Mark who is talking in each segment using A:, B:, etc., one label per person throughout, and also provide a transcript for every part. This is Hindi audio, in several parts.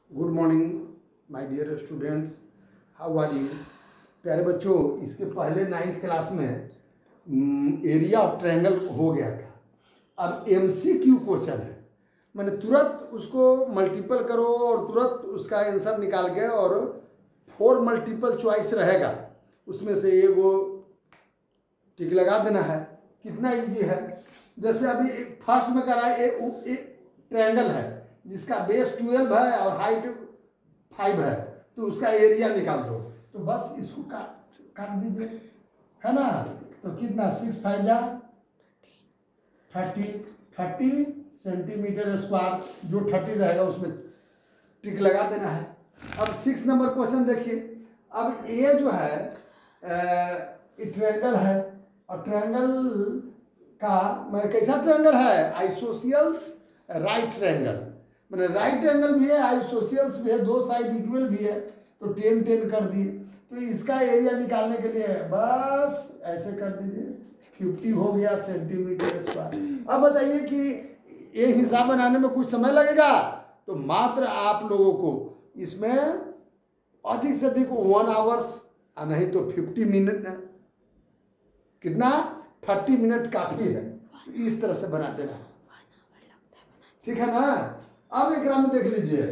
A: Good morning my dear students, how are you. प्यारे बच्चों, इसके पहले 9th क्लास में एरिया ऑफ ट्रायंगल हो गया था। अब MCQ क्वेश्चन है, मैंने तुरंत उसको मल्टीपल करो और तुरंत उसका आंसर निकाल के, और 4 मल्टीपल चॉइस रहेगा, उसमें से एगो टिक लगा देना है। कितना इजी है। जैसे अभी फर्स्ट में करा है, एक ट्रायंगल है जिसका बेस 12 है और हाइट 5 है, तो उसका एरिया निकाल दो। तो बस इसको काट दीजिए, है ना। तो कितना 6 5 जा 30 सेंटीमीटर स्क्वायर, जो 30 रहेगा उसमें टिक लगा देना है। अब 6 नंबर क्वेश्चन देखिए। अब ये जो है ट्रायंगल है, और ट्रायंगल का मैं कैसा ट्रायंगल है, आइसोसियल्स राइट ट्रायंगल, मैंने राइट ट्रायंगल भी है, आइसोसियल्स भी है, दो साइड इक्वल भी है, तो 10 10 कर दिए। तो इसका एरिया निकालने के लिए बस ऐसे कर दीजिए, 50 हो गया सेंटीमीटर स्क्वायर। अब बताइए कि ये हिसाब बनाने में कुछ समय लगेगा, तो मात्र आप लोगों को इसमें अधिक से अधिक 1 आवर्स, नहीं तो 50 मिनट, कितना 30 मिनट काफ़ी है। इस तरह से बना देना, ठीक है ना। अब एक में देख लीजिए,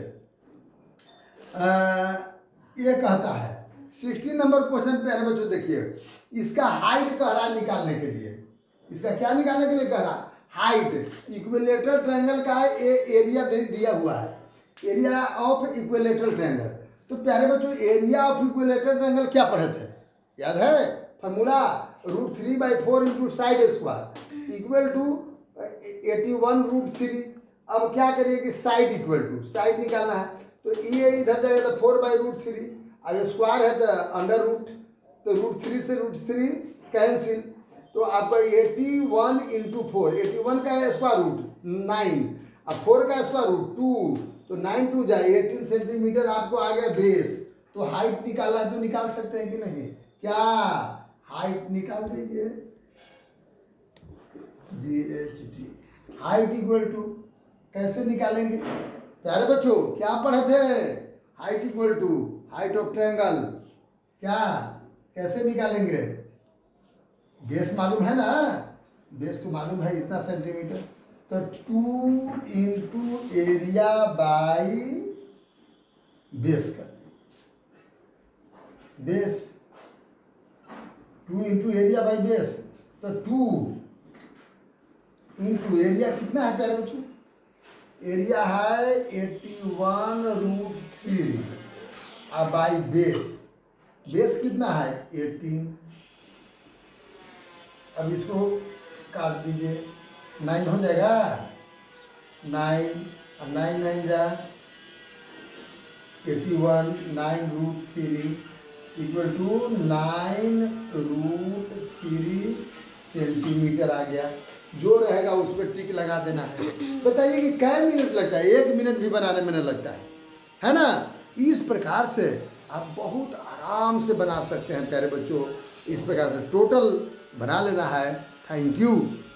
A: ये कहता है 16 नंबर क्वेश्चन प्यारे बच्चों देखिए, इसका हाइट कह रहा निकालने के लिए। इसका क्या निकालने के लिए कह रहा, हाइट। इक्विलेटरल ट्रायंगल का एरिया दिया हुआ है, एरिया ऑफ इक्विलेटरल ट्रायंगल। तो प्यारे बच्चों, एरिया ऑफ इक्विलेटरल ट्रायंगल क्या पढ़े थे, याद है formula, √3/4 into side square equal to 81√3। अब क्या करिए कि साइड इक्वल टू, साइड निकालना है, तो ये इधर जाएगा तो 4/√3, और स्क्वायर है तो अंडर रूट, तो √3 से √3 कैंसिल। तो आपका 81 इंटू 4, 81 का स्क्वायर रूट 9, अब 4 का स्क्वायर रूट 2, तो 9 2 जाए 18 सेंटीमीटर आपको आ गया बेस। तो हाइट निकालना है तो निकाल सकते हैं कि नहीं, क्या हाइट निकाल दीजिए, GHT हाइट इक्वल टू, कैसे निकालेंगे प्यारे बच्चों, क्या पढ़े थे, height equal to height of triangle, क्या कैसे निकालेंगे, बेस मालूम है ना, बेस तो मालूम है इतना सेंटीमीटर, तो 2 इंटू एरिया बाई बेस कर, base 2 into area by base, तो 2 इंटू एरिया कितना है प्यारे बच्चों, एरिया है 81√3 और बाई बेस, बेस कितना है 18। अब इसको काट दीजिए, 9 हो जाएगा, 9 और 9 9 जा 81, 9√3 इक्वल टू 9√3 सेंटीमीटर आ गया। जो रहेगा उस पर टिक लगा देना है। बताइए कि कै मिनट लगता है, 1 मिनट भी बनाने में नहीं लगता है ना। इस प्रकार से आप बहुत आराम से बना सकते हैं प्यारे बच्चों। इस प्रकार से टोटल बना लेना है। Thank you.